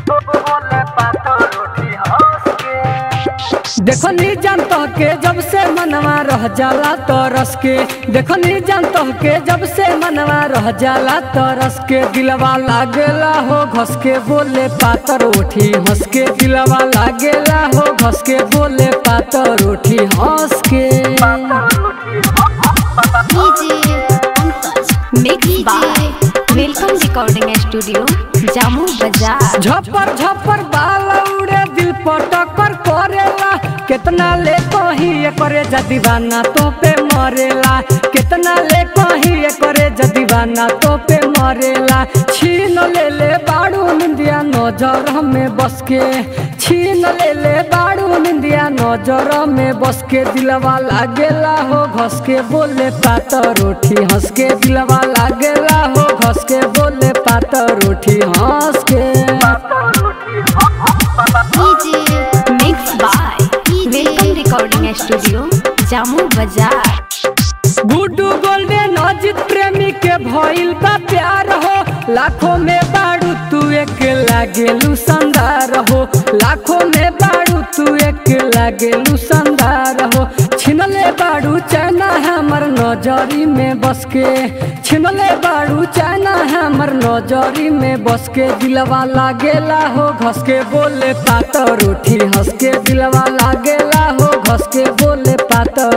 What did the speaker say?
देखो नी जानतो के जब से मनवा रह जाला तरस के, देखो नी जानतो के जब से मनवा रह जाला तरस के, दिलवा लागेला हो घस के बोले पातर उठी हंस के, दिलवा लागेला हो घस के बोले पातर उठी हंस के। वेलकम रिकॉर्डिंग स्टूडियो जामू बाजार। झपर झपर बाल उड़े दिल पर टक्कर करेला, कितना ले कहीं करे दीवाना तो पे मरेला, कितना ले कहीं करे दीवाना तो पे मरेला। छीन ले बाड़ू निंदिया नजर में बस के, छीन ले बाड़ू निंदिया नजर में बस के, दिलवा लागेला हो घस के बोले पातर उठी हंस के, दिलवा लागेला हो घस के बोले पातर उठी हंस के। वेलकम रिकॉर्डिंग स्टूडियो जामू बाजार। गुड्डू गोल्डन अजित प्रेमी के भइल बा प्यार हो, लाखों में बाड़ू तू एक लागेलू शानदार हो, लाखों में बाड़ू तू एक लागेलू शानदार हो। छिनले बाड़ू चाइना हमर नजरी में बस के, छिनले बाड़ू चाइना हमर नजरी में बस के, दिलवा लागेला हो घस के बोले पातर उठी हंस के, दिलवा लागेला हो घस के बोले पातर